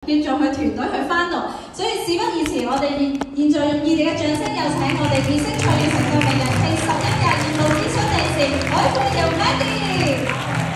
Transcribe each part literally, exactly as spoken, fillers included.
尊重佢團隊去翻讀。所以事不宜遲，我哋現現在用熱烈嘅掌聲，有請我哋知識創業成就名人暨十一屆業務諮詢理事海富由 Mandy。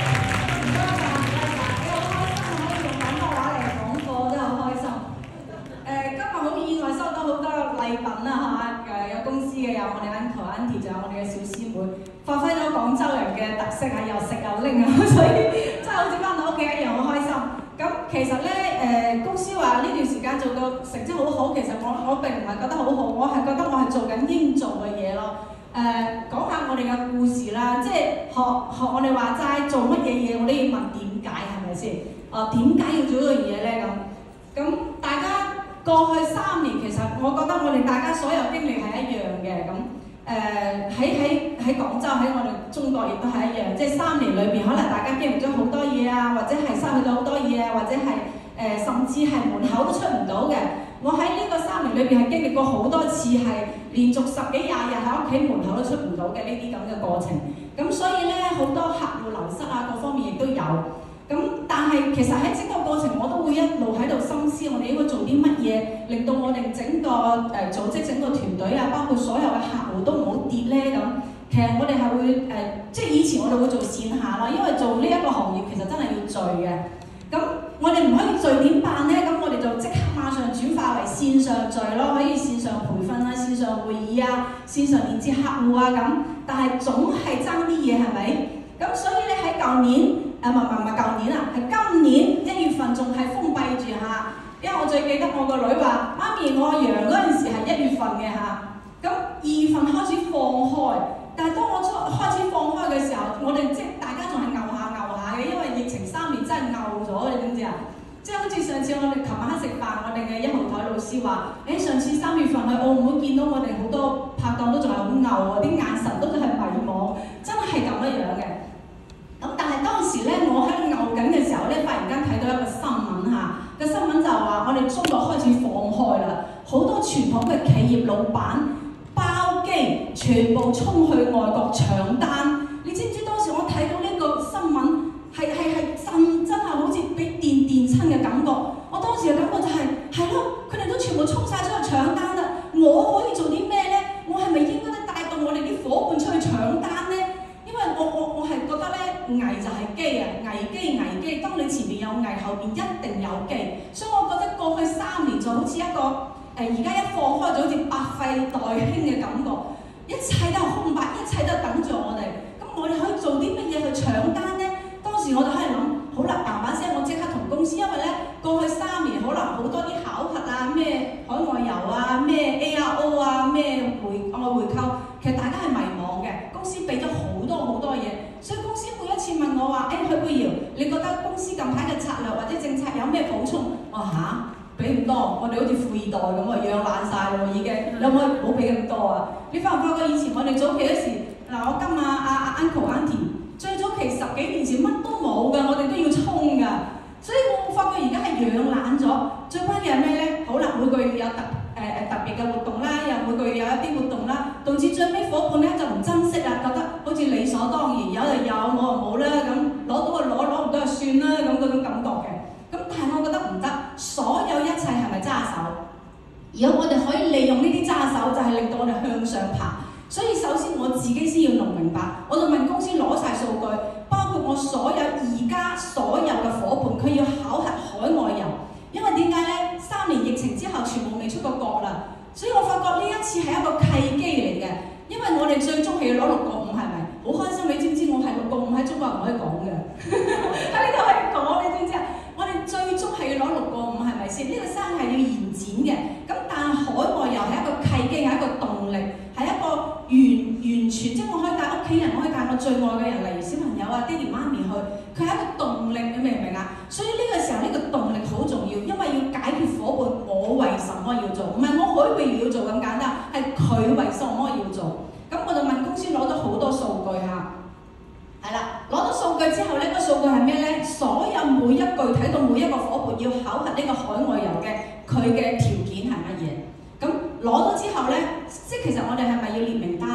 禮品啦嚇，誒有公司嘅，有我哋 uncle auntie， 仲有我哋嘅小師妹，發揮咗廣州人嘅特色啊，又食又拎啊，所以真係好似翻到屋企一樣好開心。咁其實咧誒、呃、公司話呢段時間做到成績好好，其實我我並唔係覺得好好，我係覺得我係做緊應做嘅嘢咯。誒、呃、講下我哋嘅故事啦，即係學學我哋話齋做乜嘢嘢，我都要問點解係咪先？啊點解要做呢樣嘢咧？咁咁大家。過去三年其實我覺得我哋大家所有經歷係一樣嘅，咁誒喺喺喺廣州喺我哋中國亦都係一樣，即係三年裏邊可能大家經歷咗好多嘢啊，或者係失去咗好多嘢啊，或者係誒、呃、甚至係門口都出唔到嘅。我喺呢個三年裏邊係經歷過好多次係連續十幾廿日喺屋企門口都出唔到嘅呢啲咁嘅過程，咁所以咧好多客戶流失啊各方面亦都有。咁但係其實喺整個過程我都會一路喺度深思，我哋應該做啲乜嘢，令到我哋整個誒、呃、組織、整個團隊啊，包括所有嘅客戶都唔好跌咧咁。其實我哋係會誒、呃，即係以前我哋會做線下啦，因為做呢一個行業其實真係要聚嘅。咁我哋唔可以聚點辦咧？咁我哋就即刻馬上轉化為線上聚咯，可以線上培訓啊、線上會議啊、線上連接客戶啊咁。但係總係爭啲嘢係咪？咁所以咧喺舊年。啊唔唔唔係舊年啊，係今年一月份仲係封閉住嚇，因為我最記得我個女話：媽咪，我陽嗰陣時係一月份嘅嚇，咁二月份開始放開，但係當我出開始放開嘅時候，我哋即係大家仲係牛下牛下嘅，因為疫情三年真係牛咗，你知唔知啊？即係好似上次我哋琴晚黑食飯，我哋嘅一號台老師話：誒、欸、上次三月份去澳門見到我哋好多拍檔都仲係好牛啊，啲眼神都仲係迷茫，真係咁樣樣嘅。咁但係當時咧，我喺度牛緊嘅時候咧，忽然間睇到一個新聞嚇，個新聞就話我哋中國開始放開啦，好多傳統嘅企業老闆包機全部衝去外國搶單。你知唔知當時我睇到呢個新聞係係係震，真係好似俾電電親嘅感覺。我當時嘅感覺就係係咯，佢哋都全部衝晒出去搶單啦，我可以做啲咩咧？我係咪應該咧帶動我哋啲伙伴出去搶單咧？因為我我我係覺得咧，危就係機啊，危機危機。當你前面有危，後邊一定有機。所以我覺得過去三年就好似一個誒，而、呃、家一放開就好似百廢待興嘅感覺，一切都係空白，一切都係等住我哋。咁我哋可以做啲乜嘢去搶單咧？當時我就喺度諗，好啦，叭叭聲，我即刻同公司，因為咧過去三年可能好多啲考核啊，咩海外遊啊，咩 A R O 啊，咩回外回購，其實大家係迷茫嘅。公司俾咗好多好多嘢，所以公司每一次問我話：誒、欸，許佩瑤，你覺得公司近排嘅策略或者政策有咩補充？我話吓，俾唔多，我哋好似富二代咁啊，養爛晒咯已經，你可唔可以唔好俾咁多啊？你發唔發覺以前我哋早期嗰時，嗱我今日阿阿 uncle auntie 最早期十幾年前乜都冇㗎，我哋都要衝㗎，所以我發覺而家係養懶咗。最關鍵係咩咧？好啦，每個月有特誒誒、呃、特別嘅活動啦，又每個月有一啲活動啦，導致最尾伙伴咧就唔珍惜啦，覺得好似理所當然，有就有，冇就冇啦，咁攞到就攞，攞唔到就算啦，咁嗰種感覺嘅。咁但係我覺得唔得，所有一切係咪揸手？如果我哋可以利用呢啲揸手，就係、是、令到我哋向上爬。所以首先我自己先要弄明白，我就問公司攞晒數據，包括我所有而家所有嘅伙伴，佢要考核海外遊。因為點解咧？三年疫情之後，全部未出過國啦，所以我發覺呢一次係一個契機嚟嘅。因為我哋最終係要攞六個五，係咪？好開心！你知唔知我係六個五喺中國人可以講嘅？喺呢度可以講，你知唔知啊？我哋最終係要攞六個五，係咪先？呢、這個生意係要延展嘅。咁但係海外遊係一個契機，係一個動力，係一個完完全，即係我可以帶屋企人，我可以帶我最愛嘅人，例如小朋友啊、爹哋媽咪去，佢係一個動力，你明唔明啊？所以呢個時候呢、這個動力好重要，因為要解決伙伴我為什麼要做，唔係我許佩瑤要做咁簡單，係佢為什麼要做。咁我就問公司攞咗好多數據嚇，係啦，攞咗數據之後咧，個數據係咩咧？所有每一句睇到每一個伙伴要考核呢個海外遊嘅佢嘅條件係乜嘢？咁攞咗之後咧，即係其實我哋係咪要列名單啊？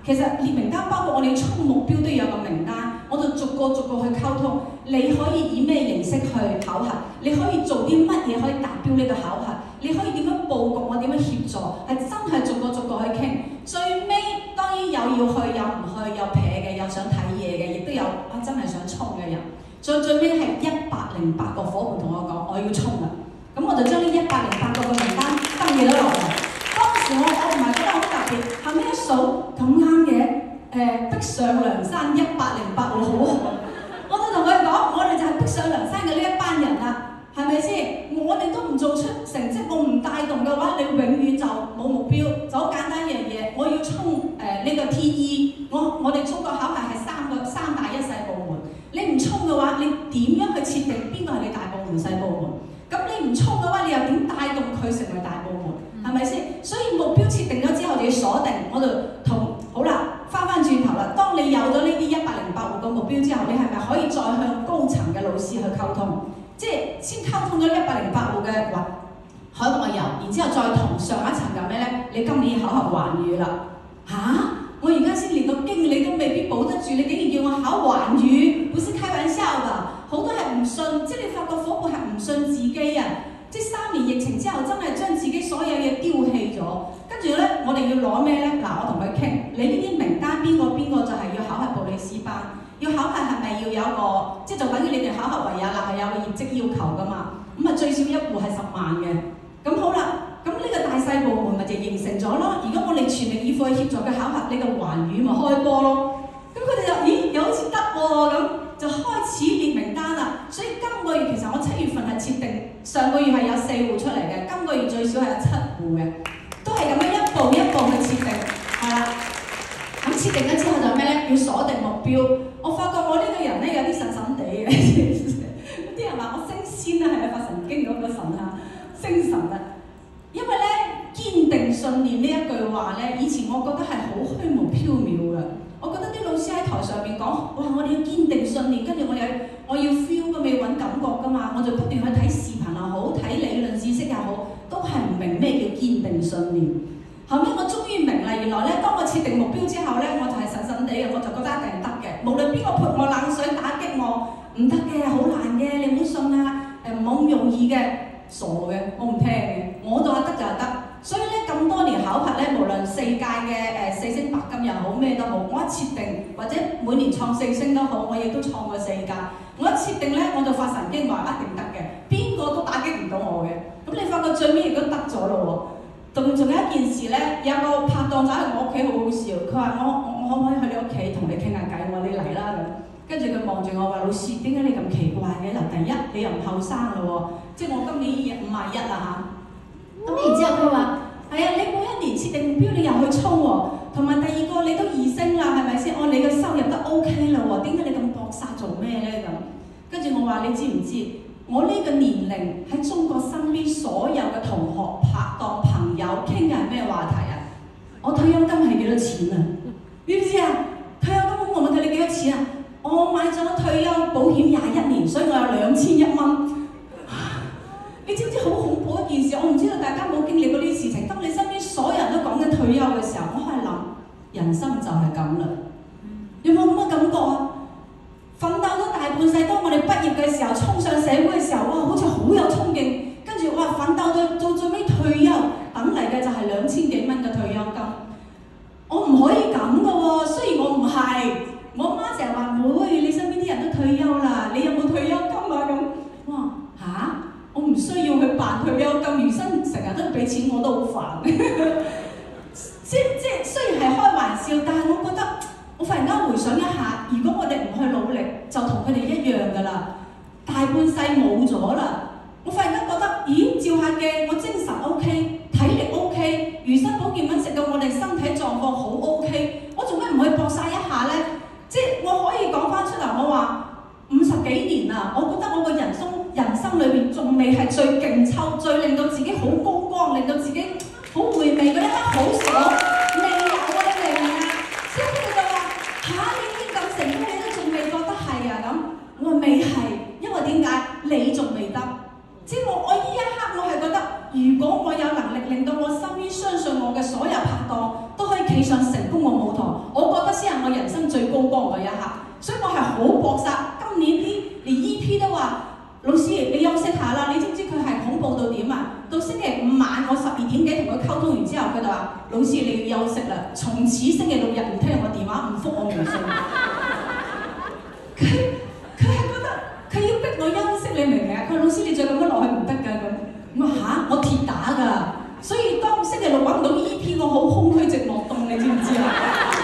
其實列名單包括我哋衝目標都要有個名單，我就逐個逐個去溝通。你可以以咩形式去考核？你可以做啲乜嘢可以達標呢個考核？你可以點樣佈局？我點樣協助？係真係逐個逐個去傾。最尾當然有要去，有唔去，有撇嘅，有想睇嘢嘅，亦都有啊真係想衝嘅人。最最尾係一百零八個伙伴同我講，我要衝啦。咁我就將呢一百零八個嘅名單登記咗落嚟。當時我我唔係覺得好特別，後尾一數咁啱嘅，誒逼上梁山一百零八喎，好啊！我就同佢哋講，我哋就係逼上梁山嘅呢一班人啦，係咪先？我哋都唔做出成績，我唔帶動嘅話，你永遠就冇目標。就好簡單一樣嘢，我要衝誒呢個 T E， 我我哋中國考核係三個三大一細部門，你唔衝嘅話，你點樣去設定邊個係你大部門細部門？咁你唔衝嘅話，你又點帶動佢成為大部門？係咪先？所以目標設定咗之後，就要鎖定。我就同好啦，翻翻轉頭啦。當你有咗呢啲一百零八戶嘅目標之後，你係咪可以再向高層嘅老師去溝通？即係先溝通咗一百零八戶嘅話，海外遊，然之後再同上一層嘅咩咧？你今年考核環語啦，嚇、啊！我而家先連個經理都未必保得住，你竟然叫我考環語，不是開玩笑㗎。好多係唔信，即係你發覺夥伴係唔信自己啊！即係三年疫情之後，真係將自己所有嘢丟棄咗。跟住咧，我哋要攞咩咧？嗱，我同佢傾，你呢啲名單邊個邊個就係要考核布里斯班，要考核係咪要有一個，即係就等於你哋考核維也納係有個業績要求㗎嘛。咁啊，最少一戶係十萬嘅。咁好啦，咁呢個大細部門咪就形成咗咯。如果我哋全力以赴去協助佢考核，你個環語咪開波咯。咁佢哋就咦，又好似得喎咁。就開始列名單啦，所以今個月其實我七月份係設定，上個月係有四戶出嚟嘅，今個月最少係有七戶嘅，都係咁樣一步一步去設定，係啦。咁設定咗之後就咩咧？要鎖定目標。我發覺我呢個人咧有啲神神地嘅，啲人話我升仙啦，係啊，發神經嗰個神啊，星神啊。因為咧堅定信念呢一句話咧，以前我覺得係好虛無縹緲嘅。我覺得啲老師喺台上面講，哇！我哋要堅定信念，跟住我有我要 feel 㗎，要揾感覺㗎嘛，我就不斷去睇視頻又好，睇理論知識又好，都係唔明咩叫堅定信念。後尾我終於明啦，原來咧，當我設定目標之後咧，我就係神神地嘅，我就覺得一定得嘅。無論邊個潑我冷水打擊我，唔得嘅，好難嘅，你唔好信啊！誒唔好咁容易嘅，傻嘅，我唔聽嘅，我就話得就係得。所以咧咁多年考核咧，無論四屆嘅誒四星白金又好咩都好，我一設定或者每年創四星都好，我亦都創過四屆。我一設定咧，我就發神經話一定得嘅，邊個都打擊唔到我嘅。咁你發覺最尾亦都得咗咯喎。仲仲有一件事咧，有個拍檔仔喺我屋企好好笑，佢話我我我可唔可以去你屋企同你傾下偈？我話你嚟啦咁。跟住佢望住我話：老師，點解你咁奇怪嘅？嗱，第一你又唔後生咯喎，即係我今年五廿一啦嚇。咁然之後佢話：係啊，你每一年設定目標，你又去衝喎。同埋第二個，你都二星啦，係咪先？哦，你嘅收入都 OK 啦喎，點解你咁搏殺做咩咧咁？跟住我話：你知唔知？我呢個年齡喺中國身邊所有嘅同學、拍檔、朋友傾嘅係咩話題啊？我退休金係幾多錢啊？你知唔知啊？退休金我問佢你幾多錢啊？我買咗退休保險廿一年，所以我有兩千一蚊。你知唔知好恐怖一件事？我唔知道大家有冇經歷過呢啲事情。當你身邊所有人都講緊退休嘅時候，我係諗人生就係咁啦。有冇咁嘅感覺啊？奮鬥咗大半世，當我哋畢業嘅時候，衝上社會嘅時候，哇，好似好有衝勁。跟住哇，奮鬥到到最尾退休，等嚟嘅就係兩千幾蚊嘅退休金。我唔可以咁嘅喎，雖然我唔係，我媽成日話：妹，你身邊啲人都退休啦，你有冇退休金啊？咁，哇嚇！我唔需要去辦退休金，餘生成日都俾錢我都好煩。即即雖然係開玩笑，但係我覺得我忽然間回想一下，如果我哋唔去努力，就同佢哋一樣㗎啦。大半世冇咗啦，我忽然間覺得，咦？照下鏡，我精神 OK， 體力 OK， 餘生保健品食到我哋身體狀況好 OK， 我做咩唔去搏殺一下咧？即我可以講翻出嚟，我話五十幾年啦，我覺得我個人生人生裏邊仲未係最勁抽，最令到自己好高光，令到自己好回味嗰一刻好爽，未有啊！你明唔明啊？即係佢哋就話嚇，你已經咁成功，你都仲未覺得係啊咁？我話未係，因為點解？你仲未得。即係我我依一刻我係覺得，如果我有能力令到我身邊相信我嘅所有拍檔都可以企上成功嘅舞台，我點啊？到星期五晚我十二點幾同佢溝通完之後，佢就話：老師你要休息啦，從此星期六日唔聽我電話，唔覆我微信。佢佢係覺得佢要逼我休息，你明唔明啊？佢話老師你再咁樣落去唔得㗎咁。我話嚇，我鐵打㗎，所以當星期六揾唔到 E P， 我好空虛寂寞凍，你知唔知啊？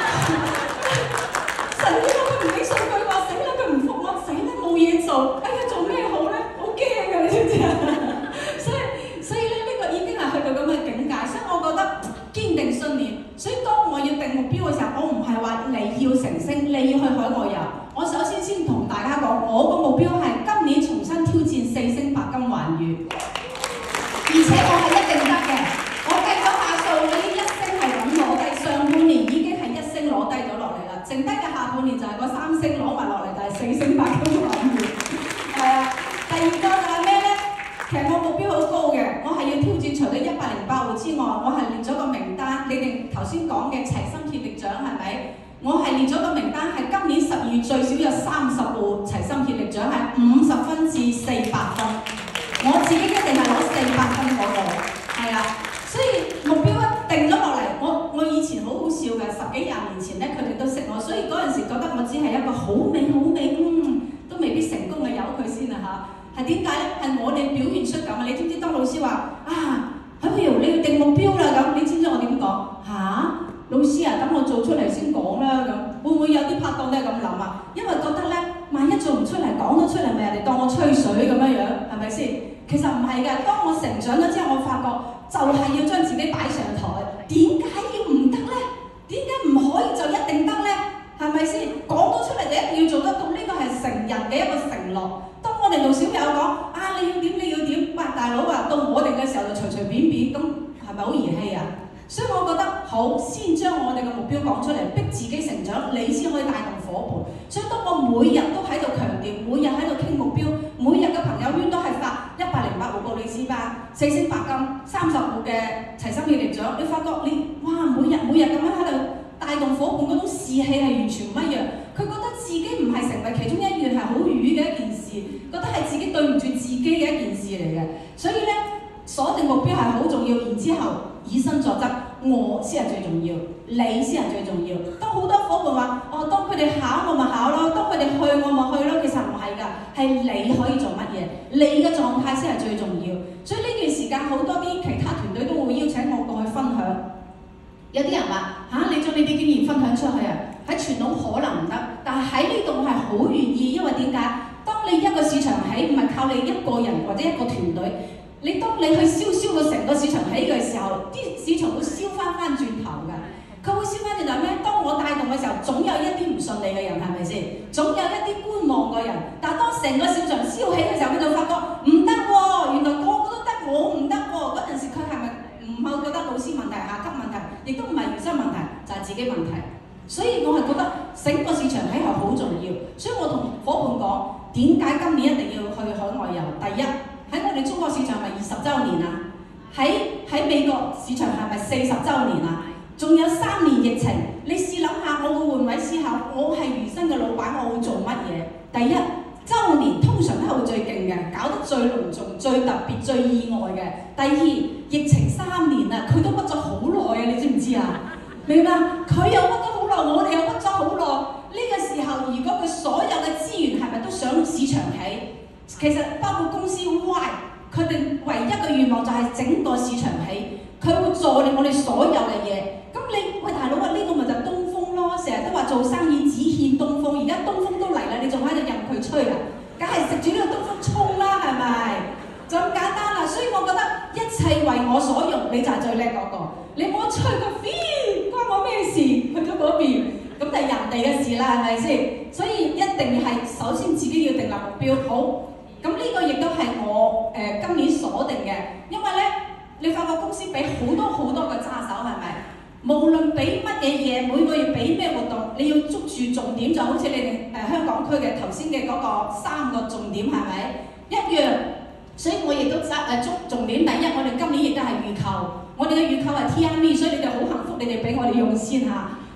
神呢個佢唔俾數據話死啦，佢唔覆我死啦，冇嘢做，哎呀做咩好咧？好驚㗎，你知唔知啊？所以所以咧呢、這個已經係去到咁嘅境界，所以我覺得堅定信念。所以當我要定目標嘅時候，我唔係話你要成星，你要去海外遊。我首先先同大家講，我個目標係今年重新挑戰四星白金環宇，而且我係一定得嘅。我計咗下數，我呢一星係咁攞低，上半年已經係一星攞低咗落嚟啦，剩低嘅下半年就係個三星攞埋落嚟，就係四星白金環宇。係啊，第二個就係咩咧？其實我目標好高嘅，我係要挑戰除咗一百零八戶之外，我係列咗個名單。你哋頭先講嘅齊心協力獎係咪？我係列咗個名單，係今年十二月最少有三十戶齊心協力獎，係五十分至四百分。我自己一定係攞四百分嗰個，係啊。所以目標一定咗落嚟，我我以前好好笑嘅，十幾廿年前咧，佢哋都識我，所以嗰陣時覺得我只係一個好美好美，嗯，都未必成功嘅，由佢先啊嚇。係點解咧？係我哋表現出咁啊！你知唔知當老師話啊，許佩瑤你要定目標啦咁，你知唔知我點講嚇？老師啊，等我做出嚟先講啦咁，會唔會有啲拍檔都係咁諗啊？因為覺得咧，萬一做唔出嚟，講咗出嚟，咪人哋當我吹水咁樣樣，係咪先？其實唔係㗎，當我成長咗之後，我發覺就係要將自己擺上台。點解要唔得咧？點解唔可以就一定得咧？係咪先？講咗出嚟就一定要做得到，呢個係成人嘅一個承諾。當我哋同小朋友講啊，你要點你要點，喂大佬啊，到我哋嘅時候就隨隨便便，咁係咪好兒戲啊？所以我覺得好，先將我哋嘅目標講出嚟，逼自己成長，你先可以帶動伙伴。所以當我每日都喺度強調，每日喺度傾目標，每日嘅朋友圈都係發一百零八戶個女子班、四星白金、三十戶嘅齊心協力獎，你發覺你哇每日每日咁樣喺度帶動伙伴嗰種士氣係完全唔一樣。佢覺得自己唔係成為其中一員係好瘀嘅一件事，覺得係自己對唔住自己嘅一件事嚟嘅。所以咧，鎖定目標係好重要，然之後以身作則，我先係最重要，你先係最重要。當好多伙伴話，哦，當佢哋考我咪考咯，當佢哋去我咪去咯，其實唔係㗎，係你可以做乜嘢，你嘅狀態先係最重要。所以呢段時間好多啲其他團隊都會邀請我過去分享。有啲人話嚇、啊，你將呢啲經驗分享出去啊，喺傳統可能唔得，但係喺呢度我係好願意，因為點解？當你一個市場起，唔係靠你一個人或者一個團隊。你當你去燒燒到成個市場起嘅時候，啲市場會燒翻翻轉頭㗎。佢會燒翻轉頭咩？當我帶動嘅時候，總有一啲唔順利嘅人，係咪先？總有一啲觀望嘅人。但係當成個市場燒起嘅時候，佢就發覺唔得喎，原來個個都得，我唔得喎。嗰陣時佢係咪唔係覺得老師問題、下級問題，亦都唔係原生問題，就係自己問題。所以我係覺得整個市場起係好重要。所以我同伙伴講，點解今年一定要去海外遊？第一。喺我哋中國市場係咪二十週年啊？喺喺美國市場係咪四十週年啊？仲有三年疫情，你試諗下，我會換位思考，我係餘生嘅老闆，我會做乜嘢？第一，週年通常都係會最勁嘅，搞得最隆重、最特別、最意外嘅。第二，疫情三年啦，佢都屈咗好耐啊！你知唔知啊？明白？佢又屈咗好耐，我哋又屈咗好耐。呢個時候，如果佢所有嘅資源係咪都想市場起？其實包括公司 Y， 佢哋唯一嘅願望就係整個市場起，佢會助力我哋所有嘅嘢。咁你喂大佬啊，呢、這個咪就係東風咯，成日都話做生意只欠東風，而家東風都嚟啦，你仲喺度任佢吹啊？梗係食住呢個東風衝啦，係咪？就咁簡單啦。所以我覺得一切為我所用，你就係最叻嗰個。你冇得吹個飛，關我咩事？去咗嗰邊，咁就係人哋嘅事啦，係咪先？所以一定係首先自己要定立目標，好。咁呢個亦都係我誒、呃、今年鎖定嘅，因為咧，你發覺公司俾好多好多嘅揸手，係咪？無論俾乜嘢嘢，每個月俾咩活動，你要捉住重點，就好似你哋誒、呃、香港區嘅頭先嘅嗰個三個重點，係咪一樣？所以我亦都揸誒捉重點。第一，我哋今年亦都係預購，我哋嘅預購係 T M V， 所以你哋好幸福，你哋俾我哋用先嚇。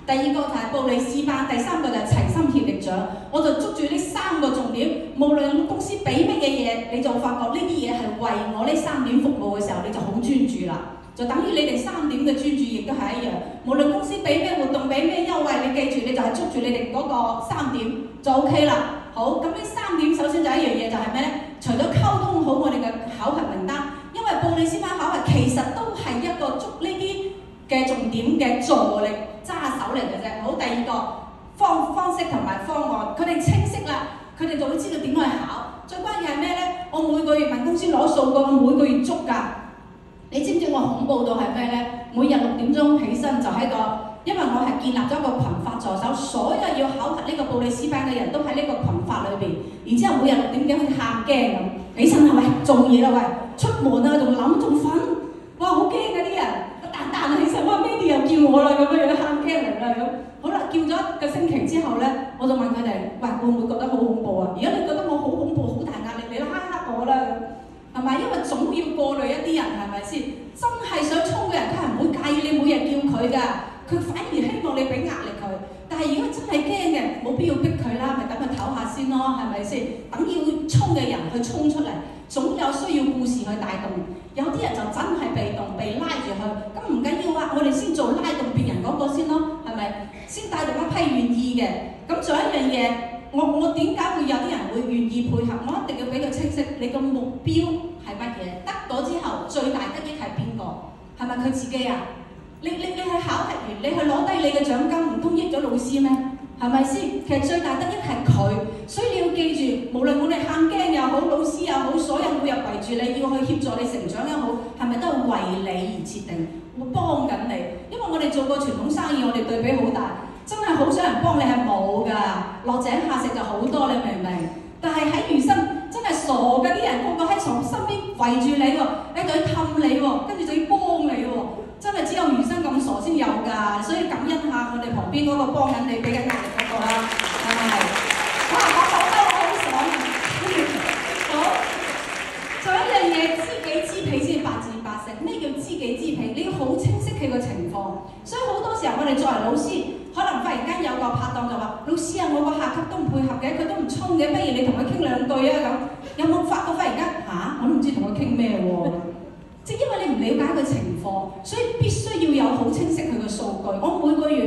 第二個就係布里斯班，第三個就係齊心協力獎。我就捉住呢三個重點，無論公司俾乜嘢嘢，你就發覺呢啲嘢係為我呢三點服務嘅時候，你就好專注啦。就等於你哋三點嘅專注，亦都係一樣。無論公司俾咩活動、俾咩優惠，你記住，你就係捉住你哋嗰個三點就 OK 啦。好，咁呢三點首先就一樣嘢就係咩呢？除咗溝通好我哋嘅考核名單，因為布里斯班考核其實都係一個捉呢啲嘅重點嘅助力揸手嚟嘅啫。好，第二個方方式同埋方案，佢哋清晰啦，佢哋就會知道點去考。最關鍵係咩呢？我每個月問公司攞數據，我每個月捉㗎。你知唔知我恐怖到係咩呢？每日六點鐘起身就喺個，因為我係建立咗一個群發助手，所有要考核呢個布里斯班嘅人都喺呢個群發裏邊。然之後每日六點幾好似喊驚咁，起身係咪做嘢啦？喂，出門啊，仲諗仲瞓，哇好驚嗰啲人，彈彈起身，哇咩啲又叫我啦咁樣樣，喊驚嚟啦咁。好啦，叫咗一個星期之後呢，我就問佢哋：喂，會唔會覺得好恐怖啊？如果你覺得我好恐怖、好大壓力，你拉黑我啦咁。係咪？因為總要過濾一啲人，係咪先？真係想衝嘅人，佢係唔會介意你每日叫佢㗎，佢反而希望你俾壓力佢。但係如果真係驚嘅，冇必要逼佢啦，咪等佢唞下先咯，係咪先？等要衝嘅人去衝出嚟，總有需要故事去帶動。有啲人就真係被動，被拉住去，咁唔緊要啊！我哋先做拉動別人嗰個先咯，係咪？先帶動一批願意嘅。咁仲有一樣嘢。我我點解會有啲人會願意配合？我一定要俾佢清晰，你個目標係乜嘢？得咗之後最大得益係邊個？係咪佢自己啊？你你你去考核完，你去攞低你嘅獎金，唔通益咗老師咩？係咪先？其實最大得益係佢，所以你要記住，無論我哋喊驚又好，老師又好，所有每日圍住你要去協助你成長又好，係咪都係為你而設定，會幫緊你？因為我哋做過傳統生意，我哋對比好大。真係好想人幫你係冇㗎，落井下石就好多，你明唔明？但係喺餘生真係傻嘅啲人，個個喺從身邊圍住你喎，你就要氹你喎，跟住就要幫你喎，真係只有餘生咁傻先有㗎，所以感恩下我哋旁邊嗰個幫緊你俾緊壓力嗰個啦，係咪？哇！我講得我好爽啊！好，仲有一樣嘢，知己知彼先百戰百勝。咩叫知己知彼？你要好清晰佢個情況，所以好多時候我哋作為老師。可能忽然間有個拍檔就話：老師啊，我個下級都唔配合嘅，佢都唔衝嘅，不如你同佢傾兩句啊咁。有冇發覺忽然間嚇、啊？我都唔知同佢傾咩喎。即係因為你唔了解佢情況，所以必須要有好清晰佢嘅數據。我每個月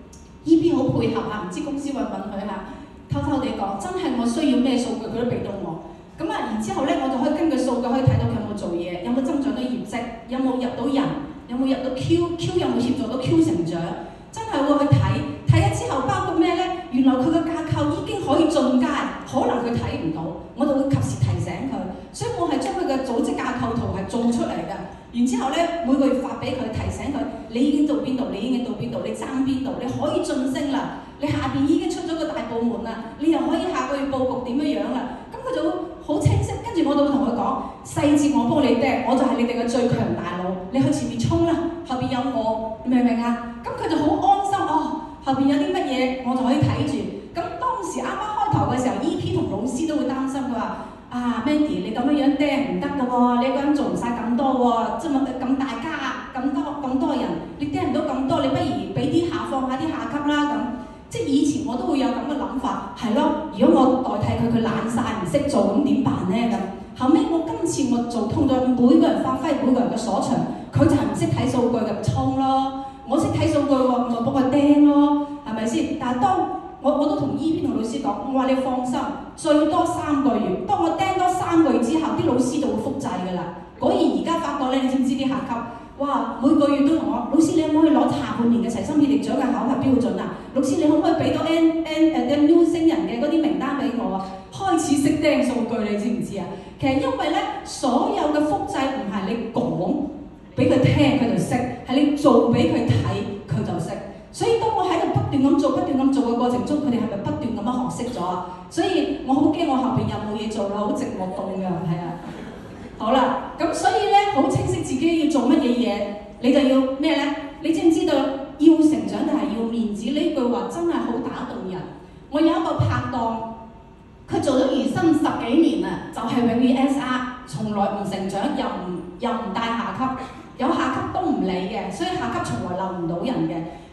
E P 好配合啊，唔知公司允唔允許下？偷偷地講，真係我需要咩數據佢都俾到我。咁啊，然之後咧，我就可以根據數據可以睇到佢有冇做嘢，有冇增長到業績，有冇入到人，有冇入到 Q，Q 有冇協助到 Q 成長。真係會去睇，睇咗之後包括咩呢？原來佢個架構已經可以進階，可能佢睇唔到，我就會及時提醒佢。所以我係將佢嘅組織架構圖係做出嚟嘅。然之後呢，每個月發俾佢提醒佢，你已經到邊度，你已經到邊度，你爭邊度，你可以晉升啦。你下邊已經出咗個大部門啦，你又可以下個月佈局點樣樣啦。咁佢就會好清晰，跟住我就會同佢講細節，我幫你掟，我就係你哋嘅最強大腦，你去前面衝啦，後邊有我，你明唔明啊？咁佢就好安心哦，後邊有啲乜嘢我就可以睇住。咁當時啱啱開頭嘅時候 ，E P 同老師都會擔心，佢話：啊 Mandy 你咁樣樣掟唔得㗎喎，你一個人做唔晒咁多喎，即係咁大家咁多咁多人，你掟唔到咁多，你不如俾啲下放下啲下級啦咁。即係以前我都會有咁嘅諗法，係咯。如果我代替佢，佢懶晒唔識做，咁點辦呢？咁後尾我今次我做通咗，每個人發揮每個人嘅所長，佢就係唔識睇數據嘅衝咯。我識睇數據喎，我幫佢釘咯，係咪先？但係當我我都同 E P 同老師講，我話你放心，最多三個月。當我釘多三個月之後，啲老師就會複製㗎啦。果然而家發覺咧，你知唔知啲下級？哇！每個月都同我，老師你可唔可以攞下半年嘅齊心協力獎嘅考核標準啊？老師你可唔可以俾到 N N 誒 New 星人嘅嗰啲名單俾我啊？開始識釘數據，你知唔知啊？其實因為咧，所有嘅複製唔係你講俾佢聽佢就識，係你做俾佢睇佢就識。所以當我喺度不斷咁做、不斷咁做嘅過程中，佢哋係咪不斷咁樣學識咗啊？所以我好驚我後邊又冇嘢做啦，好寂寞凍㗎，係啊。好啦，咁所以咧好清晰自己要做乜嘢嘢，你就要咩咧？你知唔知道要成長定係要面子？呢句話真係好打動人。我有一個拍檔，佢做咗餘生十幾年啦，就係、是、永遠 S R， 從來唔成長，又唔又唔帶下級，有下級都唔理嘅，所以下級從來留唔到人嘅。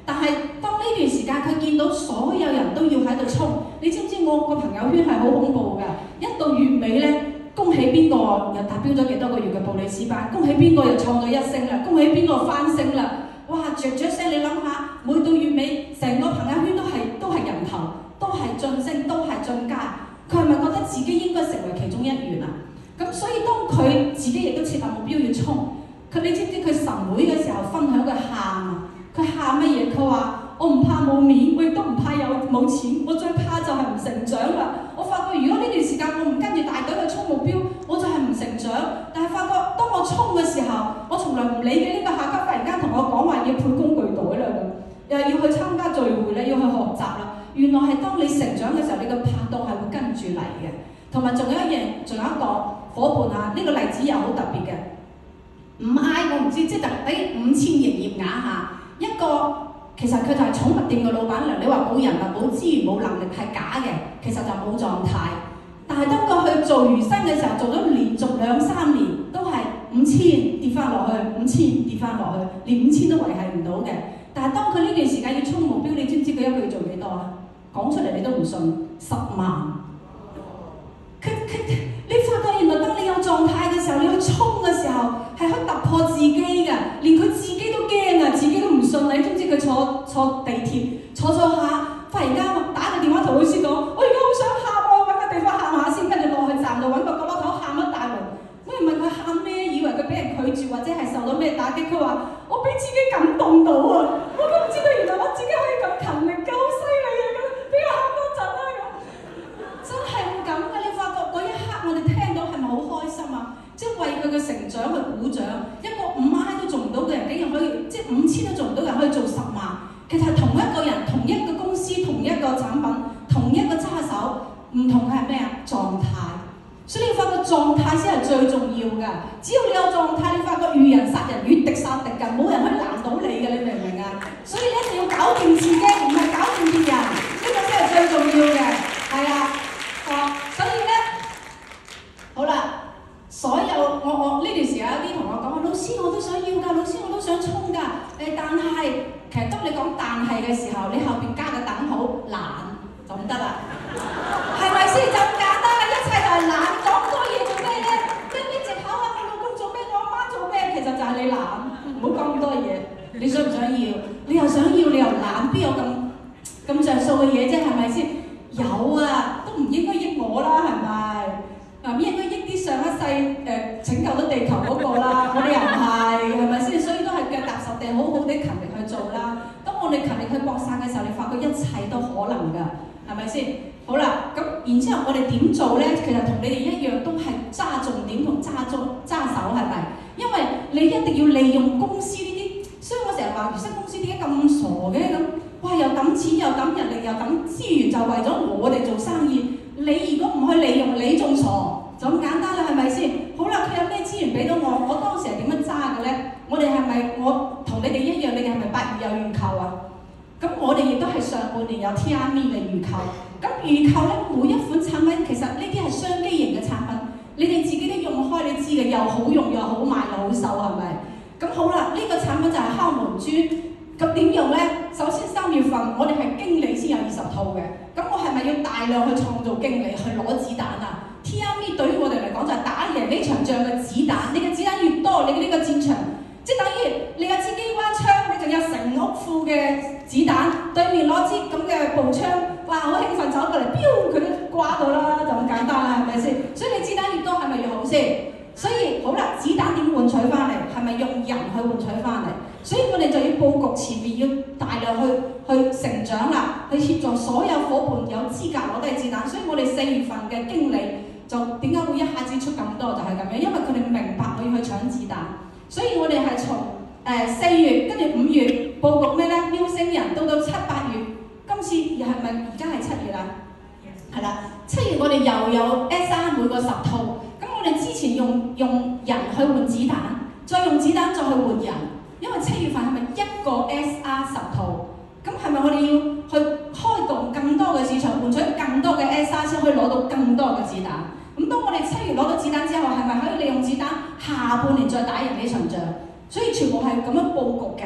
但係當呢段時間佢見到所有人都要喺度衝，你知唔知我個朋友圈係好恐怖㗎？一到月尾咧，恭喜邊個又達標咗幾多個月嘅布里斯班，恭喜邊個又創咗一星啦，恭喜邊個翻星啦！哇，著著聲，你諗下，每到月尾，成個朋友圈都係都係人頭，都係晉升，都係進階。佢係咪覺得自己應該成為其中一員啊？咁所以當佢自己亦都設立目標要衝，佢你知唔知佢神會嘅時候分享佢喊啊？佢喊乜嘢？佢話：我唔怕冇面，我亦都唔怕有冇錢，我最怕就係唔成長啦。我發覺如果呢段時間我唔跟住大隊去衝目標，我就係唔成長。但係發覺當我衝嘅時候，我從來唔理嘅呢個下級忽然間同我講話要配工具袋啦，又要去參加聚會咧，要去學習啦。原來係當你成長嘅時候，你嘅拍檔係會跟住嚟嘅。同埋仲有一樣，仲有一個伙伴啊，呢、這個例子又好特別嘅。五 I 我唔知，即係誒五千營業額下一個。其實佢就係寵物店嘅老闆娘，你話冇人啊、冇資源、冇能力係假嘅，其實就冇狀態。但係當佢去做魚生嘅時候，做咗連續兩三年都係五千跌翻落去，五千跌翻落去，連五千都維係唔到嘅。但係當佢呢段時間要衝目標，你知唔知佢一個月做幾多啊？講出嚟你都唔信，十萬。佢佢你發覺原來當你有狀態嘅時候，你去衝嘅時候係可以突破自己嘅，連佢自己都驚啊，自己都唔信。你知唔知佢坐坐地鐵坐坐下，忽然間打個電話同老師講：我而家好想喊，我揾個地方喊下先，跟住落去站度揾個角落頭喊一大輪。我唔問佢喊咩，以為佢俾人拒絕或者係受到咩打擊。佢話：我俾自己感動到啊！我都唔知道原來我自己可以咁勤力，夠犀利啊！咁俾我喊多陣啦咁，真係會咁嘅。你發覺嗰一刻我哋聽到係咪好開心啊？即係為佢嘅成長去鼓掌。一個五 I 都做唔到嘅人，竟然可以即係五千都做唔到嘅人可以做十萬。其實係同一個人、同一個公司、同一個產品、同一個揸手，唔同嘅係咩啊？狀態。所以你發覺狀態先係最重要㗎。只要你有狀態，你發覺遇人殺人，遇敵殺敵㗎，冇人可以難到你嘅，你明唔明啊？所以你一定要搞掂自己，唔係搞掂別人，呢個先係最重要嘅。係啊，啊，所以咧，好啦。所有我我呢段時間有啲同我講話，老師我都想要㗎，老師我都想衝㗎。誒，但係其實當你講但係嘅時候，你後邊加個等號懶就唔得啦，係咪先？就咁簡單嘅，一切就係懶。講咁多嘢做咩咧？咩咩藉口啊？我老公做咩？我阿媽做咩？其實就係你懶，唔好講咁多嘢。你想唔想要？你又想要，你又懶，邊有咁咁着數嘅嘢啫？係咪先？有啊，都唔應該益我啦，係咪？嗱，應該益啲上一世誒、呃、拯救咗地球嗰個啦，我哋又唔係，係咪先？所以都係腳踏實地，好好地勤力去做啦。當我哋勤力去搏殺嘅時候，你發覺一切都可能㗎，係咪先？好啦，咁然之後我哋點做咧？其實同你哋一樣，都係揸重點同揸中揸手，係咪？因為你一定要利用公司呢啲，所以我成日話魚生公司點解咁傻嘅咁？哇！又揼錢又揼人力又揼資源，就為咗我哋做生意。你如果唔去利用，你仲傻，就咁簡單啦，係咪先？好啦，佢有咩資源俾到我？我當時係點樣揸嘅咧？我哋係咪我同你哋一樣？你哋係咪八月有預購啊？咁我哋亦都係上半年有 T R M 嘅預購。咁預購咧，每一款產品其實呢啲係商機型嘅產品，你哋自己都用開，你知嘅，又好用又好賣又好瘦，係咪？咁好啦，呢、這個產品就係敲門磚。咁點用咧？首先三月份我哋係經理先有二十套嘅，咁我係咪要大量去創造經理去攞子彈啊 ？T R M 對於我哋嚟講就係打贏呢場仗嘅子彈，你嘅子彈越多，你嘅呢個戰場，即係等於你有支機關槍，你仲有成屋庫嘅子彈，對面攞支咁嘅步槍，哇！好興奮走過嚟，飆佢都掛到啦，就咁簡單啦，係咪先？所以你子彈越多係咪越好先？所以好啦，子彈點換取翻嚟？係咪用人去換取翻嚟？所以我哋就要佈局前面要大量去去成長啦，去協助所有夥伴有資格攞低子彈。所以我哋四月份嘅經理就點解會一下子出咁多？就係咁樣，因為佢哋明白我要去搶子彈。所以我哋係從誒四月跟住五月佈局咩咧？喵星人到到七八月，今次又係咪而家係七月啦？係啦，七月我哋又有 S R 每個十套。咁我哋之前用用人去換子彈，再用子彈再去換人。因為七月份係咪一個 S R 十套？咁係咪我哋要去開動更多嘅市場，換取更多嘅 S R 先可以攞到更多嘅子彈？咁當我哋七月攞到子彈之後，係咪可以利用子彈下半年再打贏呢場仗？所以全部係咁樣佈局嘅。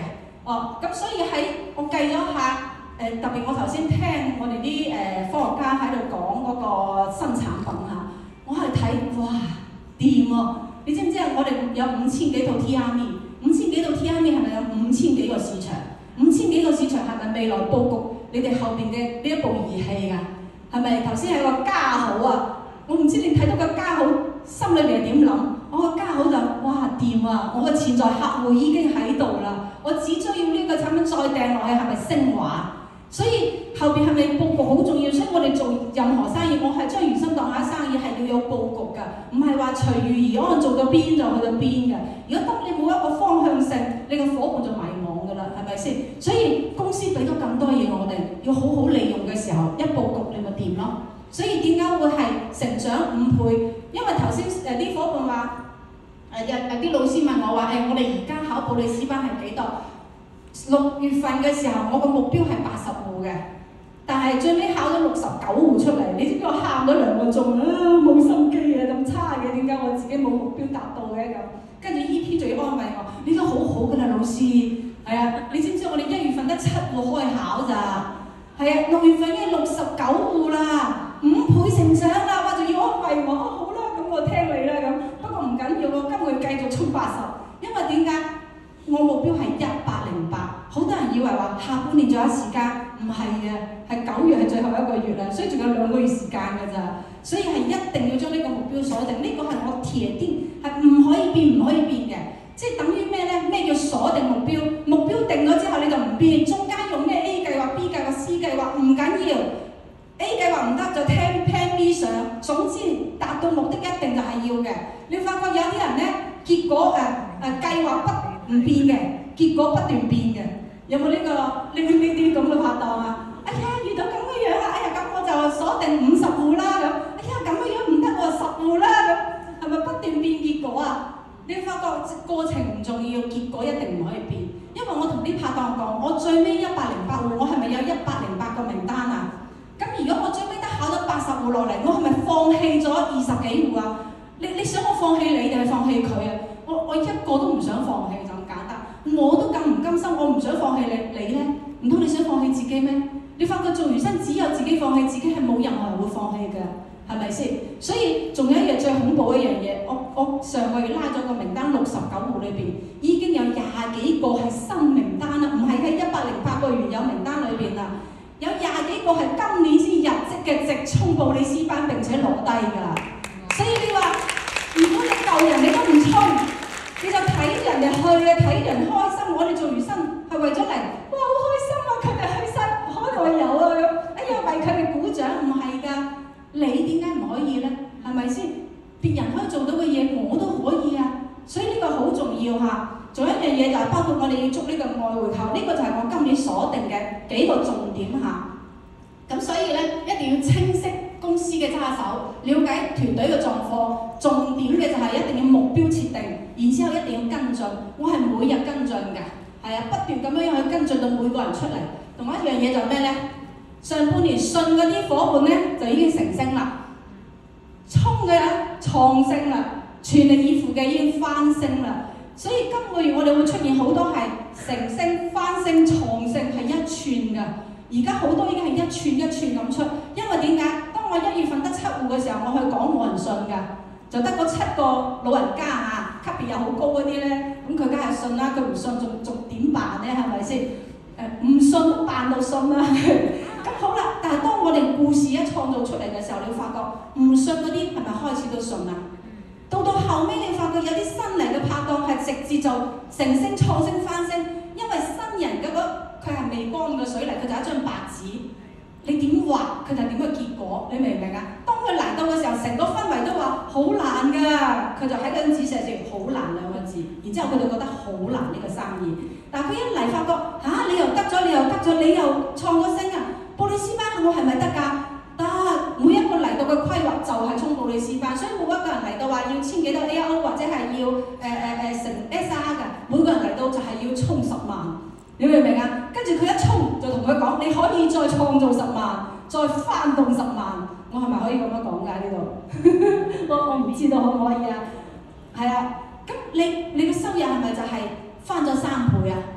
哦，咁所以喺我計咗下，誒、特別我頭先聽我哋啲誒科學家喺度講嗰個新產品嚇，我係睇哇掂喎！你知唔知啊？我哋有五千幾套 T R M， 五千幾套 T R M 係咪有五千幾個市場？五千幾個市場係咪未來佈局你哋後邊嘅呢一部儀器㗎？係咪頭先係個家好啊？我唔知你睇到個家好心裏邊係點諗？我個家好就哇掂啊！我個潛在客戶已經喺度啦，我只需要呢個產品再訂落去係咪升華？所以後邊係咪佈局好重要？所以我哋做任何生意，我係將原心當下生意係要有佈局㗎，唔係話隨遇而安做到邊就去到邊嘅。如果當你冇一個方向性，你個伙伴就迷茫㗎啦，係咪先？所以公司俾咗咁多嘢我哋，要好好利用嘅時候，一佈局你咪掂咯。所以點解會係成長五倍？因為頭先誒啲伙伴話誒日誒啲老師問我話誒、欸，我哋而家考布里斯班係幾多？六月份嘅時候，我個目標係八十戶嘅，但係最尾考咗六十九戶出嚟。你知唔知我喊咗兩個鐘啊？冇心機啊，咁差嘅，點解我自己冇目標達到嘅咁？跟住 E P 仲要安慰我，你都好好㗎啦，老師。係啊，你知唔知我哋一月份得七戶開考咋？係啊，六月份已經六十九戶啦，五倍成長啦，哇！仲要安慰我，好啦，咁我聽你啦咁。不過唔緊要，我今個月繼續衝八十，因為點解？我目標係一百零八，好多人以為話下半年仲有時間，唔係嘅，係九月係最後一個月啦，所以仲有兩個月時間㗎咋，所以係一定要將呢個目標鎖定，呢、這個係我鐵定係唔可以變，唔可以變嘅，即係等於咩呢？咩叫鎖定目標？目標定咗之後你就唔變，中間用咩 A 計劃、B 計劃、C 計劃唔緊要 ，A 計劃唔得就聽 Plan B 上，總之達到目的一定就係要嘅。你發覺有啲人呢，結果誒誒、呃、計劃不唔變嘅，結果不斷變嘅，有冇呢、這個呢呢呢啲咁嘅拍檔啊？哎呀，遇到咁嘅樣啊！哎呀，咁我就鎖定五十戶啦咁。哎呀，咁嘅樣唔得喎，十戶啦咁，係咪不斷變結果啊？你發覺過程唔重要，結果一定唔可以變。因為我同啲拍檔講，我最尾一百零八戶，我係咪有一百零八個名單啊？咁如果我最尾得考咗八十戶落嚟，我係咪放棄咗二十幾戶啊？你你想我放棄你定係放棄佢啊？我我一個都唔想放棄。我都咁唔甘心，我唔想放棄你，你呢？唔通你想放棄自己咩？你發覺做魚生只有自己放棄自己，係冇任何人會放棄嘅，係咪先？所以仲有一樣最恐怖一樣嘢，我我上個月拉咗個名單，六十九戶裏邊已經有廿幾個係新名單啦，唔係喺一百零八個原有名單裏邊啦，有廿幾個係今年先入職嘅直衝布里斯班並且攞低㗎。所以你話，如果你舊人你都唔衝，你就睇人哋去嘅，睇人開心。我哋做魚生係為咗嚟，哇好開心啊！佢哋開心，可能我有啊咁。哎呀，為佢哋鼓掌，唔係㗎。你點解唔可以呢？係咪先？別人可以做到嘅嘢，我都可以啊。所以呢個好重要嚇。仲有一樣嘢就係包括我哋要捉呢個愛回購，呢、這個就係我今年鎖定嘅幾個重點嚇。咁所以呢，一定要清晰公司嘅揸手，了解團隊嘅狀況。重點嘅就係一定要目標設定，然之後一定要跟進。我係每日跟進㗎，係啊，不斷咁樣樣去跟進到每個人出嚟。同一樣嘢就係咩呢？上半年信嗰啲伙伴呢，就已經成升啦，衝嘅創升啦，全力以赴嘅已經翻升啦。所以今個月我哋會出現好多係成升、翻升、創升係一串㗎。而家好多已經係一串一串咁出，因為點解？當我一月份得七戶嘅時候，我去講冇人信㗎。就得嗰七個老人家啊，級別又好高嗰啲咧，咁佢梗係信啦，佢唔信仲仲點辦咧？係咪先？誒、呃、唔信都扮到信啦。咁好啦，但係當我哋故事一創造出嚟嘅時候，你會發覺唔信嗰啲係咪開始都信啦？到到後尾你發覺有啲新嚟嘅拍檔係直接就成升、創升、翻升，因為新人嘅嗰佢係未乾嘅水泥，佢就一張白紙。你點畫佢就點嘅結果，你明唔明啊？當佢嚟到嘅時候，成個氛圍都話好難㗎，佢就喺嗰張紙寫住好難兩個字，然之後佢就覺得好難呢個生意。但係佢一嚟發覺嚇、啊，你又得咗，你又得咗，你又創咗升啊！布里斯班我係咪得㗎？得，每一個嚟到嘅規劃就係衝布里斯班，所以冇一個人嚟到話要簽幾多 A O 或者係要誒誒誒成 S R 㗎，每個人嚟到就係要衝十萬。你明唔明啊？跟住佢一衝就同佢講，你可以再創造十萬，再翻動十萬。我係咪可以咁樣講㗎？呢度我我唔知道可唔可以啊？係啊，咁你你嘅收入係咪就係翻咗三倍啊？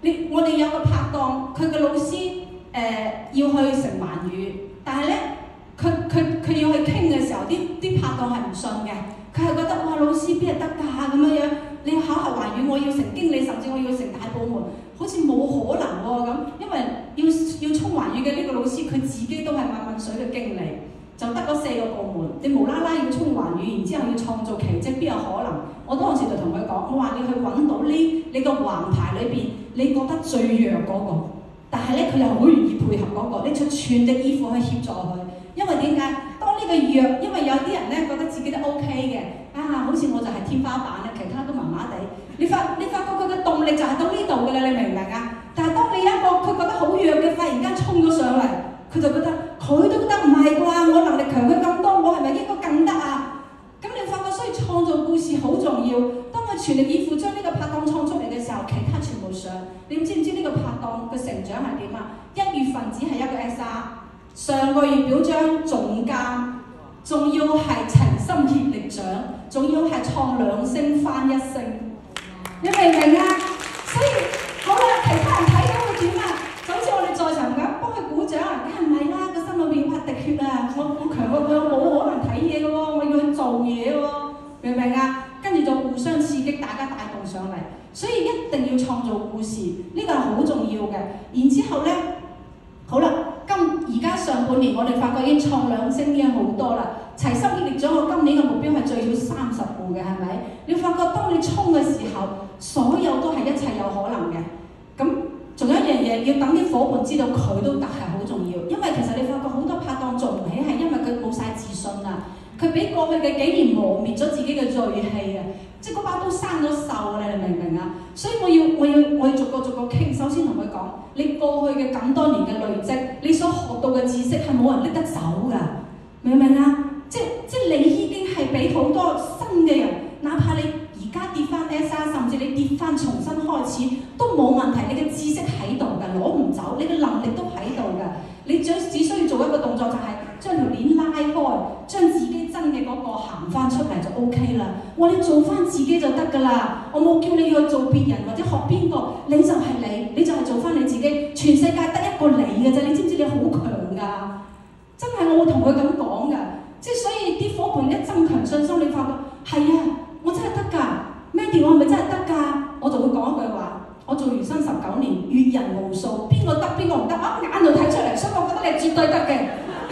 你我哋有個拍檔，佢嘅老師誒、呃、要去成環語，但係咧佢佢佢要去傾嘅時候，啲啲拍檔係唔信嘅，佢係覺得哇老師邊係得㗎咁樣樣，你要考下環語，我要成經理，甚至我要成大部門，好似冇可能喎咁，因為要要衝環語嘅呢個老師，佢自己都係問問水嘅經理。就得嗰四個部門，你無啦啦要衝環語，然之後要創造奇蹟，邊有可能？我當時就同佢講，我話你去揾到呢你個橫牌裏邊，你覺得最弱嗰、那個，但係咧佢又好願意配合嗰、那個，你就全力以赴去協助佢。因為點解？當呢個弱，因為有啲人咧覺得自己都 O K 嘅，啊，好似我就係天花板咧，其他都麻麻地。你發你發覺佢嘅動力就係到呢度㗎啦，你明唔明啊？但係當你有一個佢覺得好弱嘅，忽然間衝咗上嚟。佢就覺得佢都得唔係啩？我能力強佢咁多，我係咪應該更得啊？咁你發覺，所以創造故事好重要。當佢全力以赴將呢個拍檔創出嚟嘅時候，其他全部上。你知唔知呢個拍檔嘅成長係點啊？一月份只係一個 S R， 上個月表彰總監，仲要係齊心協力獎，仲要係創兩星翻一星。你明唔明啊？所以好啦，其他人睇到會點啊？就好似我哋在場咁，幫佢鼓掌啊！梗係唔係啦？個心裏邊哇滴血啊！我我強過佢，我冇可能睇嘢嘅喎，我要去做嘢喎，明唔明啊？跟住就互相刺激，大家帶動上嚟，所以一定要創造故事，呢個係好重要嘅。然之後咧，好啦，今而家上半年我哋發覺已經創兩星已經好多啦。齊心協力咗，我今年嘅目標係最少三十戶嘅，係咪？你發覺當你衝嘅時候，所有都係一切有可能嘅。咁仲有一樣嘢，要等啲夥伴知道佢都得係好重要，因為其實你發覺好多拍檔做唔起係因為佢冇晒自信啊，佢俾過去嘅幾年磨滅咗自己嘅鋭氣啊，即係嗰把刀生咗鏽啦，你明唔明啊？所以我要我要我要逐個逐個傾，首先同佢講，你過去嘅咁多年嘅累積，你所學到嘅知識係冇人拎得走㗎，明唔明啊？即即係你已經係俾好多新嘅人，哪怕你而家跌翻 S R， 甚至你跌翻重新開始都冇問題，你嘅知識喺度㗎，攞唔走，你嘅能力都喺度㗎。你只只需要做一個動作，就係將條鏈拉開，將自己真嘅嗰個行翻出嚟就 O K 啦。我哋做翻自己就得㗎啦。我冇叫你要去做別人或者學邊個，你就係你，你就係做翻你自己。全世界得一個你嘅啫，你知唔知你好強㗎？真係我會同佢咁講㗎。即係所以啲夥伴一增強信心，你發覺係啊，我真係得㗎。Mandy， 我係咪真係得㗎？我就會講一句話，我做餘生十九年，閱人無數，邊個得邊個唔得，我眼度睇出嚟，所以我覺得你係絕對得嘅。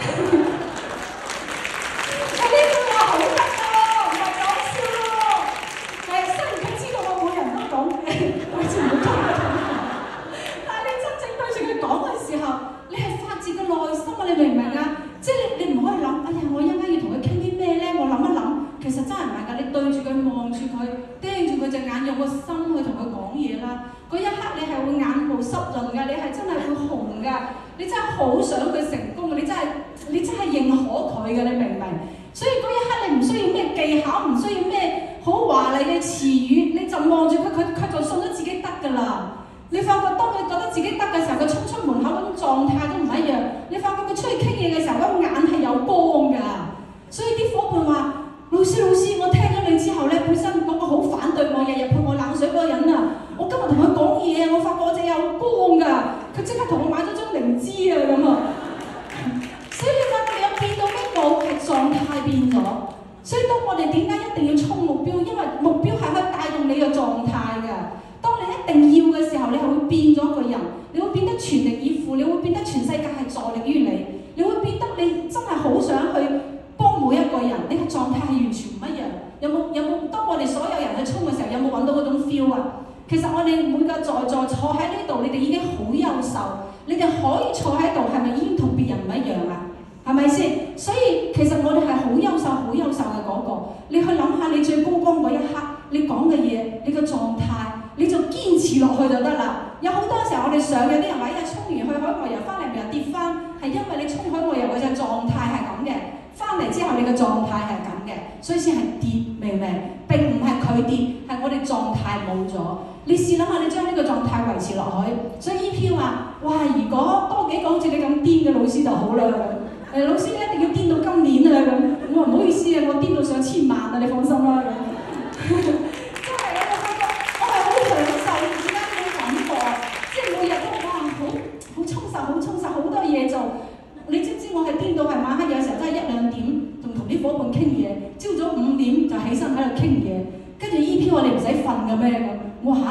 我呢句話好得喎，唔係講笑喎。係，雖然佢知道我每人都講嘅，好似唔好講得咁講。但係你真正對住佢講嘅時候，你係發自個內心啊！你明唔明啊？即係你你唔可以諗，哎呀，我一陣間要同佢傾啲咩咧？我諗一諗，其實真係唔係㗎。你對住佢望住佢，盯住佢隻眼，用個心去同佢講嘢啦。嗰一刻你係會眼部濕潤㗎，你係真係會紅㗎，你真係好想佢成功，你真係你真係認可佢㗎，你明唔明？所以嗰一刻你唔需要咩技巧，唔需要咩好華麗嘅詞語，你就望住佢，佢佢就信咗自己得㗎啦。你發覺當佢覺得自己得嘅時候，佢衝出門口嗰種狀態都唔一樣。你發覺佢出去傾嘢嘅時候，嗰個眼係有光㗎。所以啲夥伴話：老師老師，我聽咗你之後咧，本身嗰個好反對我，日日潑我冷水嗰個人啊，我今日同佢講嘢，我發覺我隻有光㗎。佢即刻同我買咗張靈芝啊咁啊！所以你發覺你有變到咩？冇係狀態變咗。所以當我哋點解一定要衝目標？因為目標係可以帶動你嘅狀態㗎。當你一定要嘅時候，你係會變咗個人，你會變得全力以赴，你會變得全世界係助力於你，你會變得你真係好想去幫每一個人，你嘅狀態係完全唔一樣。有冇有冇？當我哋所有人去衝嘅時候，有冇揾到嗰種 feel 啊？其實我哋每個在座坐喺呢度，你哋已經好優秀，你哋可以坐喺度，係咪已經同別人唔一樣啊？係咪先？所以其實我哋係好優秀、好優秀嘅嗰個。你去諗下，你最高光嗰一刻，你講嘅嘢，你嘅狀態。你就堅持落去就得啦。有好多時候我哋上嘅啲人話，一日衝完去海外遊翻嚟，咪又跌翻，係因為你衝海外遊嗰隻狀態係咁嘅，翻嚟之後你嘅狀態係咁嘅，所以先係跌，明唔明？並唔係佢跌，係我哋狀態冇咗。你試諗下，你將呢個狀態維持落去。所以 E P 話：哇！如果多幾個好似你咁癲嘅老師就好啦。誒，老師你一定要癲到今年啊咁。我話唔好意思啊，我癲到上千萬啊，你放心啦咁。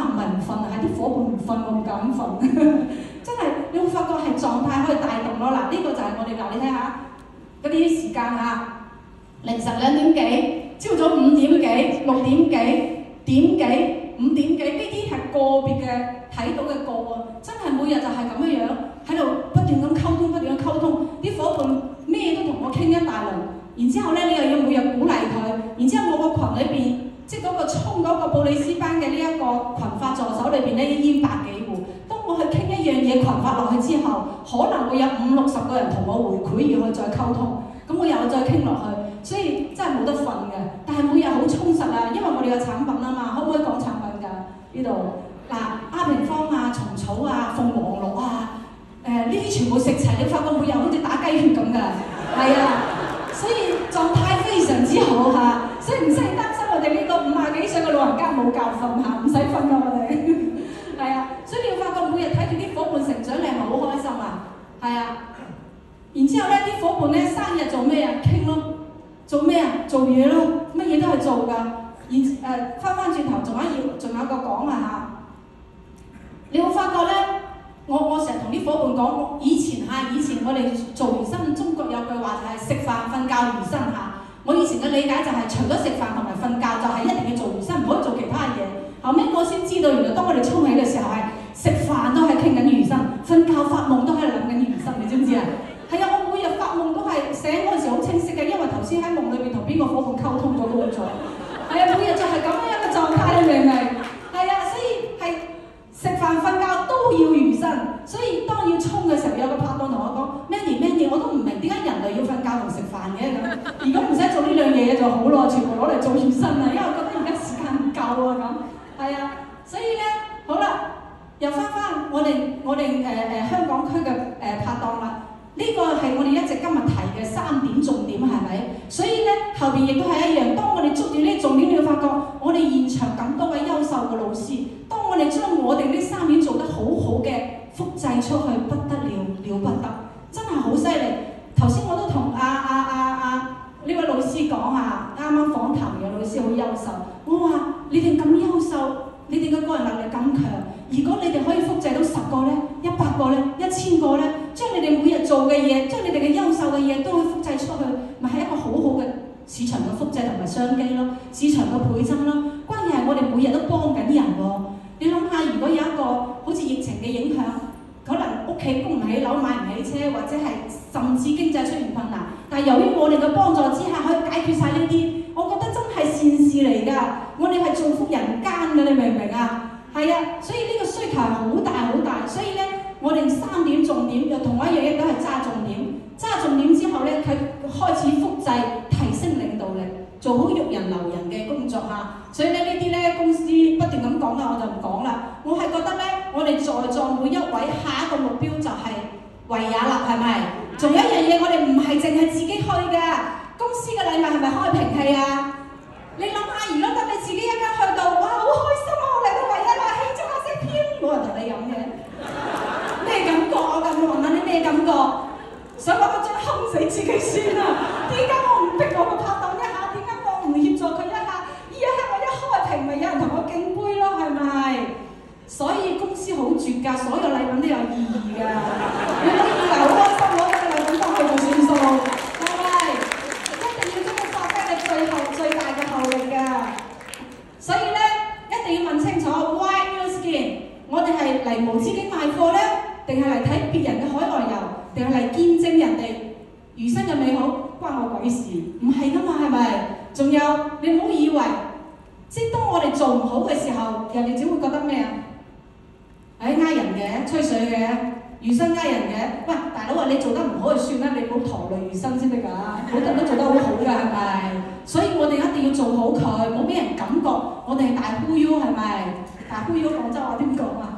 唔係唔瞓啊，係啲伙伴唔瞓，我唔敢瞓。真係你會發覺係狀態可以帶動咯。嗱，呢、這個就係我哋嗱，你睇下嗰啲時間啊，凌晨兩點幾，朝早五點幾、六點幾、點幾、五點幾，呢啲係個別嘅睇到嘅個喎，真係每日就係咁樣樣喺度不斷咁溝通，不斷咁溝通，啲伙伴咩都同我傾一大輪，然之後咧你又要每日鼓勵佢，然之後我個群裏邊。即係嗰個衝嗰個布里斯班嘅呢一個群發助手裏邊咧，已經百幾戶。當我去傾一樣嘢群發落去之後，可能會有五六十個人同我回饋而去再溝通，咁我又再傾落去，所以真係冇得瞓嘅。但係每日好充實啊，因為我哋嘅產品啊嘛，可唔可以講產品㗎？呢度嗱，阿平方啊、蟲草啊、鳳凰綠啊，誒呢啲全部食齊，你發覺每日好似打雞血咁㗎，係啊，所以狀態非常之好嚇，所以唔使擔心。我哋呢個五廿幾歲嘅老人家冇覺瞓嚇，唔使瞓㗎我哋，係啊，所以你會發覺每日睇住啲伙伴成長，你係咪好開心啊？係啊，然之後咧啲伙伴咧生日做咩啊？傾咯，做咩啊？做嘢咯，乜嘢都係做㗎。然誒翻翻轉頭，仲有要，仲有個講啊嚇，你會發覺咧，我我成日同啲伙伴講，以前嚇，以前我哋做魚生，中國有句話就係食飯、瞓覺、魚生嚇。我以前嘅理解就係除咗食飯同埋瞓覺，就係一定要做魚生，唔可以做其他嘢。後尾我先知道，原來當我哋衝起嘅時候係食飯都係傾緊魚生，瞓覺發夢都係諗緊魚生，你知唔知啊？係啊，我每日發夢都係醒嗰陣時好清晰嘅，因為頭先喺夢裏邊同邊個伙伴溝通咗都好咗。係啊，每日就係咁樣嘅狀態，你明唔明？係啊，所以係食飯瞓覺都要魚生，所以當要衝嘅時候，有個拍檔同我講 Mandy Mandy， 我都唔明點解人類要瞓覺同食飯嘅咁。如果唔使做呢兩樣嘢就好咯，全部攞嚟做魚生啦，因為我覺得而家時間唔夠啊咁。係啊，所以咧好啦，又翻翻我哋我哋誒誒香港區嘅誒、呃、拍檔啦。呢、這個係我哋一直今日提嘅三點重點係咪？所以咧後邊亦都係一樣。當我哋捉住呢啲重點，你會發覺我哋現場咁多位優秀嘅老師，當我哋將我哋呢三點做得好好嘅複製出去，不得了，了不得，真係好犀利。頭先我都同阿阿阿阿呢位老師講下，啱啱訪談嘅老師好優秀。我話你哋咁優秀，你哋嘅個人能力咁強，如果你哋可以複製到十個咧、一百個咧、一千個咧，將你哋每日做嘅嘢，將你哋嘅優秀嘅嘢都會複製出去，咪係一個好好嘅市場嘅複製同埋商機咯，市場嘅倍增咯。關鍵係我哋每日都幫緊人喎。你諗下，如果有一個好似疫情嘅影響，可能屋企供唔起樓、買唔起車，或者係甚至經濟出現困難，但係由於我哋嘅幫助之下，可以解決晒呢啲，我覺得真係善事嚟㗎。我哋係造福人間㗎，你明唔明啊？係啊，所以呢個需求係好大好大，所以咧，我哋三點重點又同我一樣，亦都係揸重點。揸重點之後咧，佢開始複製、提升領導力，做好育人留人嘅工作嚇。所以咧呢啲咧公司不斷咁講啦，我就唔講啦。我係覺得咧，我哋在座每一位下一個目標就係維也納，係咪？仲有一樣嘢，我哋唔係淨係自己去㗎。公司嘅禮物係咪開瓶器啊？你諗下，如果得你自己一間去到，哇，好開心啊！我嚟到維也納慶祝下食飄，冇人同你飲嘅，咩感覺啊？咁問下你咩感覺？想攞個樽冚死自己先啊！點解我唔逼我個拍檔一下？點解我唔協助佢一下？呢一刻我一開瓶，咪有人同我敬杯咯，係咪？所以公司好絕㗎，所有禮品都有意義㗎。你可以留開心攞個禮品翻去就算數，係咪？一定要將佢發揮你最後最大嘅效力㗎。所以咧，一定要問清楚 ，Why Nu Skin？ 我哋係嚟無止境賣貨咧，定係嚟睇別人嘅海外遊，定係嚟見證人哋魚生嘅美好？關我鬼事？唔係㗎嘛，係咪？仲有你唔好以為，即係當我哋做唔好嘅時候，人哋只會覺得咩啊？誒呃人嘅，吹水嘅，魚生呃人嘅。喂，大佬啊，你做得唔好就算啦，你唔好拖累魚生先得㗎。好多人都做得好好㗎，係咪？所以我哋一定要做好佢，冇俾人感覺我哋係大忽悠，係咪？大忽悠廣州話點講啊？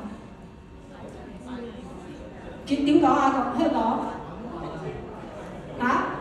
點點講啊？香港啊？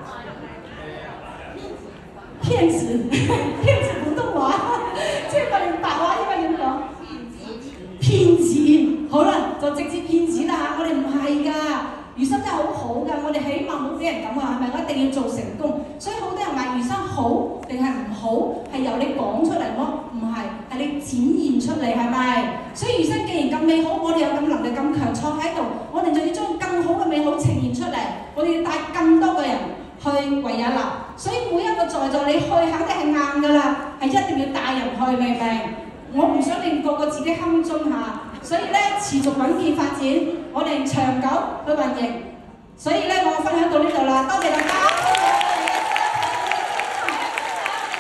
騙子，騙子普通話，即係我哋白話應該點講？騙子，好啦，就直接騙子啦。我哋唔係㗎，魚生真係好好㗎。我哋起碼冇俾人咁話，係咪？我一定要做成功。所以好多人話魚生好定係唔好，係由你講出嚟咯。 唔係，係你展現出嚟，係咪？所以餘生既然咁美好，我哋有咁能力咁強坐喺度，我哋就要將更好嘅美好呈現出嚟，我哋要帶更多嘅人去維也納。所以每一個在座你去肯定係硬㗎啦，係一定要帶人去，明唔明？我唔想令個個自己堪中下，所以咧持續穩健發展，我哋長久去運營。所以咧，我分享到呢度啦，多謝大家。